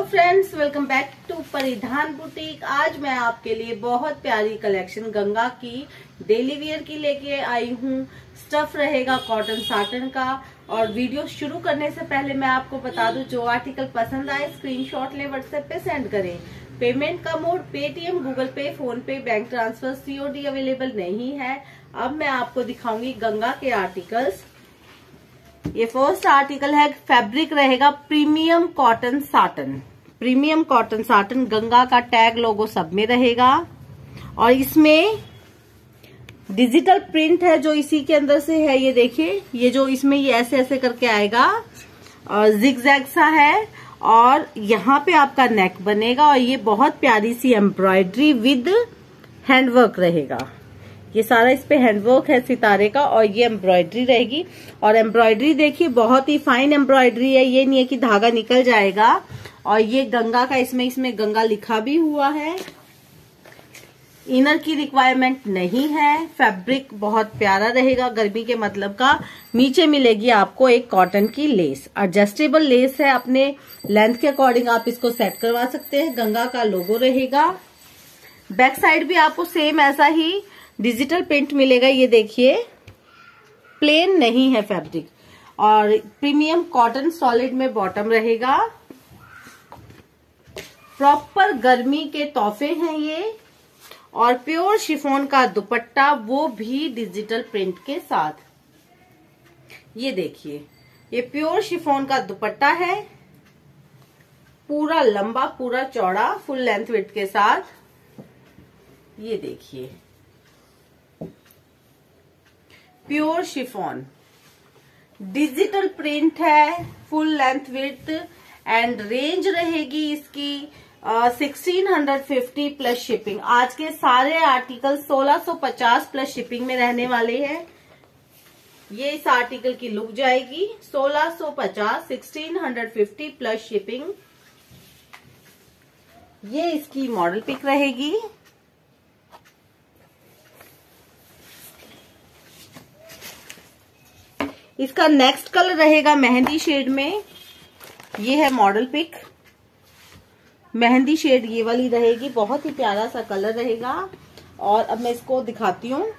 Friends, welcome back to Paridhan boutique. आज मैं आपके लिए बहुत प्यारी कलेक्शन गंगा की डेली वियर की लेके आई हूँ। स्टफ रहेगा कॉटन साटन का। और वीडियो शुरू करने से पहले मैं आपको बता दूं, जो आर्टिकल पसंद आए स्क्रीनशॉट लें, व्हाट्सएप पे सेंड करें। पेमेंट का mode Paytm, Google pay, phone pay, bank transfer, COD available नहीं है। अब मैं आपको दिखाऊंगी गंगा के आर्टिकल्स। ये फर्स्ट आर्टिकल है, फैब्रिक रहेगा premium cotton satin. Premium cotton satin, Ganga का टैग लोगो सब में रहेगा। और इसमें डिजिटल प्रिंट है जो इसी के अंदर से है। ये देखिए, ये जो इसमें ये ऐसे ऐसे करके आएगा और जिगजैग सा है। और यहाँ पे आपका नेक बनेगा और ये बहुत प्यारी सी एम्ब्रॉयडरी विद हैंडवर्क रहेगा। ये सारा इस पे हैंडवर्क है सितारे का और ये एम्ब्रॉयडरी रहेगी। और एम्ब्रॉयडरी देखिए, बहुत ही फाइन एम्ब्रॉयडरी है। ये नहीं है कि धागा निकल जाएगा। और ये गंगा का, इसमें गंगा लिखा भी हुआ है। इनर की रिक्वायरमेंट नहीं है। फैब्रिक बहुत प्यारा रहेगा, गर्मी के मतलब का। नीचे मिलेगी आपको एक कॉटन की लेस, एडजस्टेबल लेस है। अपने लेंथ के अकॉर्डिंग आप इसको सेट करवा सकते हैं। गंगा का लोगो रहेगा। बैक साइड भी आपको सेम ऐसा ही डिजिटल प्रिंट मिलेगा। ये देखिए, प्लेन नहीं है फैब्रिक। और प्रीमियम कॉटन सॉलिड में बॉटम रहेगा। प्रॉपर गर्मी के तोहफे हैं ये। और प्योर शिफॉन का दुपट्टा, वो भी डिजिटल प्रिंट के साथ। ये देखिए, ये प्योर शिफॉन का दुपट्टा है, पूरा लंबा, पूरा चौड़ा, फुल लेंथ विड्थ के साथ। ये देखिए, प्योर शिफॉन, डिजिटल प्रिंट है, full length width. And range रहेगी इसकी 1650 प्लस शिपिंग। आज के सारे आर्टिकल 1650 प्लस शिपिंग में रहने वाले हैं। ये इस आर्टिकल की लुक जाएगी 1650, 1650 प्लस शिपिंग। ये इसकी मॉडल पिक रहेगी। इसका नेक्स्ट कलर रहेगा मेहंदी शेड में। ये है मॉडल पिक, मेहंदी शेड ये वाली रहेगी। बहुत ही प्यारा सा कलर रहेगा। और अब मैं इसको दिखाती हूँ।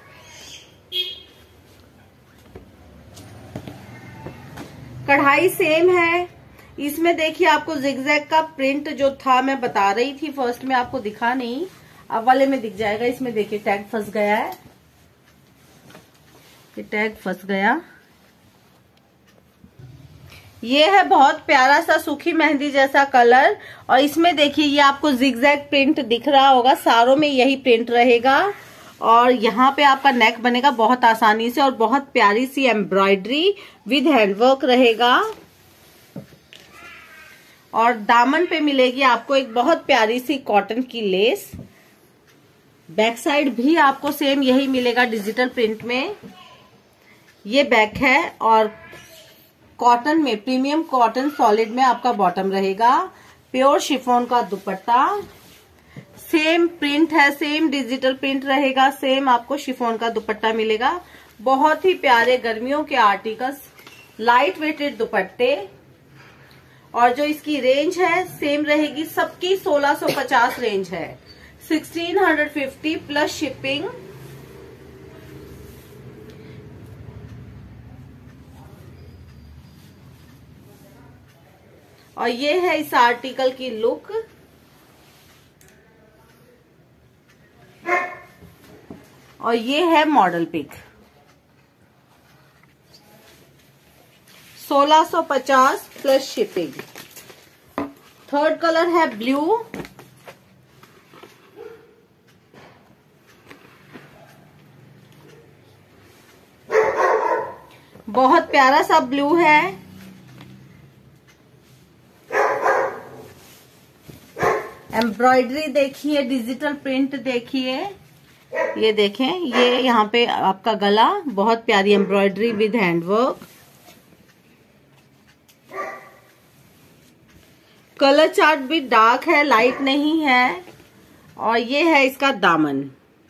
कढ़ाई सेम है। इसमें देखिए, आपको जिगजैग का प्रिंट जो था, मैं बता रही थी फर्स्ट में, आपको दिखा नहीं, अब वाले में दिख जाएगा। इसमें देखिए टैग फंस गया है, ये टैग फंस गया। ये है बहुत प्यारा सा सूखी मेहंदी जैसा कलर। और इसमें देखिए, ये आपको जिगजैग प्रिंट दिख रहा होगा, सारों में यही प्रिंट रहेगा। और यहाँ पे आपका नेक बनेगा बहुत आसानी से। और बहुत प्यारी सी एम्ब्रॉयडरी विद हैंडवर्क रहेगा। और दामन पे मिलेगी आपको एक बहुत प्यारी सी कॉटन की लेस। बैक साइड भी आपको सेम यही मिलेगा डिजिटल प्रिंट में। ये बैक है। और कॉटन में, प्रीमियम कॉटन सॉलिड में आपका बॉटम रहेगा। प्योर शिफॉन का दुपट्टा, सेम प्रिंट है, सेम डिजिटल प्रिंट रहेगा, सेम आपको शिफॉन का दुपट्टा मिलेगा। बहुत ही प्यारे गर्मियों के आर्टिकल्स, लाइट वेटेड दुपट्टे। और जो इसकी रेंज है सेम रहेगी, सबकी 1650 रेंज है, 1650 प्लस शिपिंग। और ये है इस आर्टिकल की लुक। और ये है model pic. 1650 plus shipping. Third colour है ब्लू। बहुत प्यारा सा ब्लू है। एम्ब्रॉयडरी देखिए, डिजिटल प्रिंट देखिए। ये देखें, ये यहाँ पे आपका गला, बहुत प्यारी embroidery with handwork. Colour chart भी डार्क है, लाइट नहीं है। और ये है इसका दामन,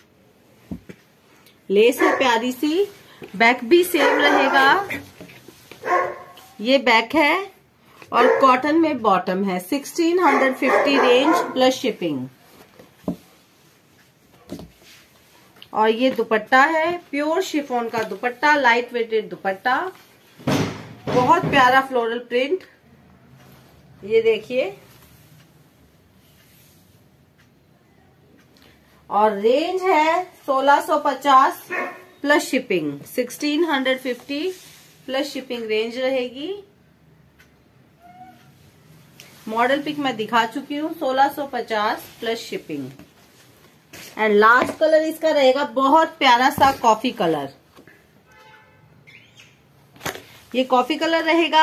लेस है प्यारी सी। बैक भी सेम रहेगा। ये बैक है और कॉटन में बॉटम है। 1650 रेंज प्लस शिपिंग। और ये दुपट्टा है, प्योर शिफॉन का दुपट्टा, लाइट वेटेड दुपट्टा, बहुत प्यारा फ्लोरल प्रिंट। ये देखिए, और रेंज है 1650 plus shipping. 1650 plus shipping range रहेगी। मॉडल पिक मैं दिखा चुकी हूँ। 1650 plus shipping. And last colour इसका रहेगा बहुत प्यारा सा कॉफी कलर। ये कॉफी कलर रहेगा।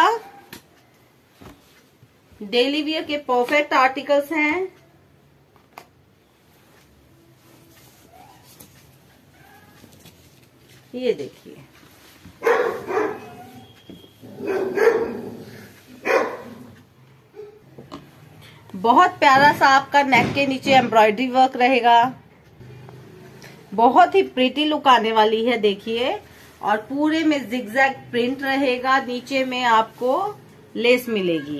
डेली वियर के परफेक्ट आर्टिकल्स हैं। ये देखिए, बहुत प्यारा सा आपका नेक के नीचे एम्ब्रॉयडरी वर्क रहेगा। बहुत ही प्रीटी लुक आने वाली है, देखिए। और पूरे में जिगजैग प्रिंट रहेगा। नीचे में आपको लेस मिलेगी।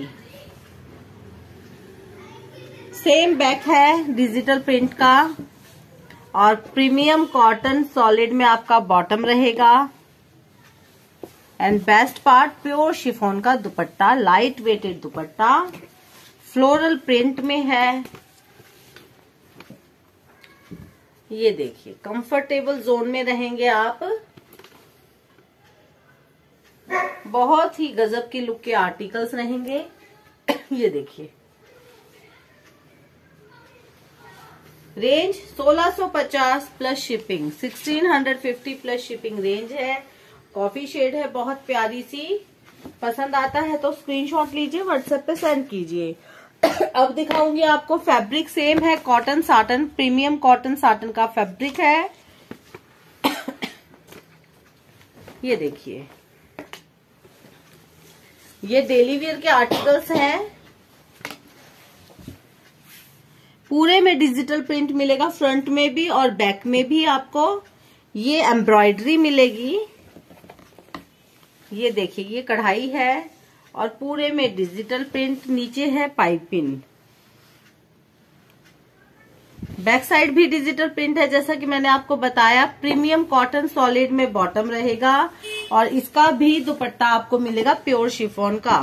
सेम बैक है डिजिटल प्रिंट का। और प्रीमियम कॉटन सॉलिड में आपका बॉटम रहेगा। And best part, pure chiffon का dupatta, light weighted dupatta, floral print में है। ये देखिए, कंफर्टेबल जोन में रहेंगे आप। बहुत ही गजब की लुक के आर्टिकल्स रहेंगे। ये देखिए, range 1650 plus shipping. 1650 plus shipping range है। कॉफी शेड है, बहुत प्यारी सी। पसंद आता है तो स्क्रीनशॉट लीजिए, व्हाट्सएप पे सेंड कीजिए। अब दिखाऊंगी आपको फैब्रिक। सेम है, cotton satin, premium cotton satin का फैब्रिक है। ये देखिए, ये डेली वियर के आर्टिकल्स हैं। पूरे में डिजिटल प्रिंट मिलेगा, फ्रंट में भी और बैक में भी आपको ये एम्ब्रॉयडरी मिलेगी। ये देखिए, ये कढ़ाई है और पूरे में डिजिटल प्रिंट। नीचे है पाइपिंग। बैक साइड भी डिजिटल प्रिंट है, जैसा कि मैंने आपको बताया। प्रीमियम कॉटन सॉलिड में बॉटम रहेगा। और इसका भी दुपट्टा आपको मिलेगा प्योर शिफॉन का।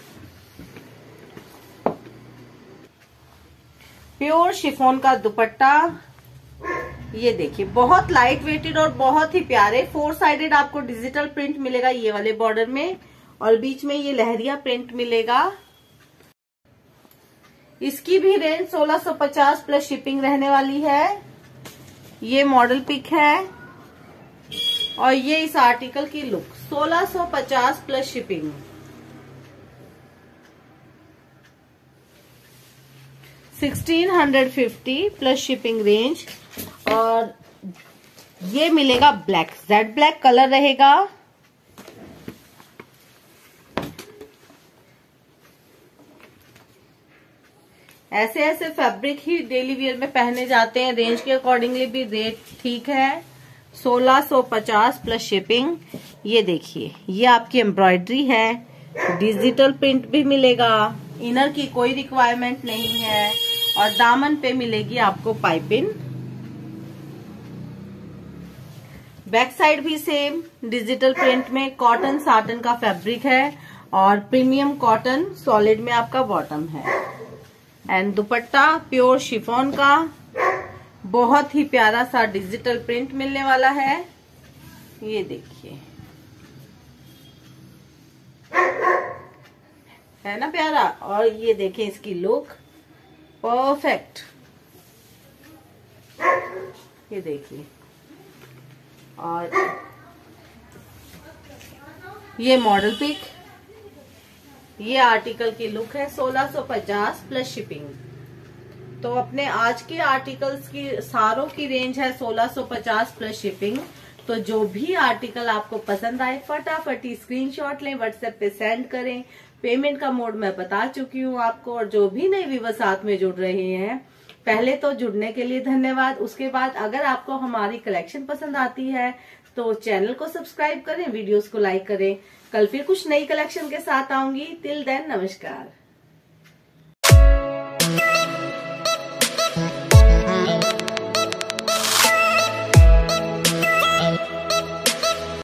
प्योर शिफॉन का दुपट्टा। ये देखिए, बहुत लाइट वेटेड और बहुत ही प्यारे। 4 साइडेड आपको डिजिटल प्रिंट मिलेगा ये वाले बॉर्डर में। और बीच में ये लहरिया प्रिंट मिलेगा। इसकी भी रेंज 1650 प्लस शिपिंग रहने वाली है। ये मॉडल पिक है और ये इस आर्टिकल की look. 1650 plus shipping. 1650 plus shipping range. और ये मिलेगा ब्लैक, जेड ब्लैक कलर रहेगा। ऐसे ऐसे फैब्रिक ही डेली वियर में पहने जाते हैं। रेंज के अकॉर्डिंगली भी रेट ठीक है। 1650 प्लस शिपिंग। ये देखिए, ये आपकी एम्ब्रॉयडरी है। डिजिटल प्रिंट भी मिलेगा। इनर की कोई रिक्वायरमेंट नहीं है। और दामन पे मिलेगी आपको पाइपिंग। बैक साइड भी सेम डिजिटल प्रिंट में कॉटन साटन का फैब्रिक है। और प्रीमियम कॉटन सॉलिड में आपका बॉटम है। एंड दुपट्टा प्योर शिफॉन का, बहुत ही प्यारा सा डिजिटल प्रिंट मिलने वाला है। ये देखिए, है ना प्यारा। और ये देखें इसकी लुक, परफेक्ट। ये देखिए, और ये मॉडल पिक, ये आर्टिकल की लुक है। 1650 प्लस शिपिंग। तो अपने आज के आर्टिकल्स की सारों की रेंज है 1650 प्लस शिपिंग। तो जो भी आर्टिकल आपको पसंद आए फटाफट ही स्क्रीनशॉट लें, व्हाट्सएप पे सेंड करें। पेमेंट का मोड मैं बता चुकी हूँ आपको। और जो भी नए व्यूअर्स साथ में जुड़ रहे हैं, पहले तो जुड़ने के लिए धन्यवाद। उसके बाद अगर आपको हमारी कलेक्शन पसंद आती है तो चैनल को सब्सक्राइब करें, वीडियोस को लाइक करें। कल फिर कुछ नई कलेक्शन के साथ आऊंगी। टिल देन नमस्कार।